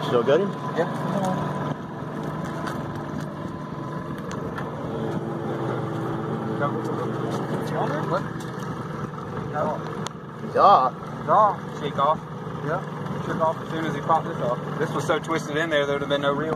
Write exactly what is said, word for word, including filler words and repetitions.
Still got him? Yeah. What? No. He's off. He's off. Shake off. Yep. Shook off as soon as he popped this off. This was so twisted in there, there would have been no reel.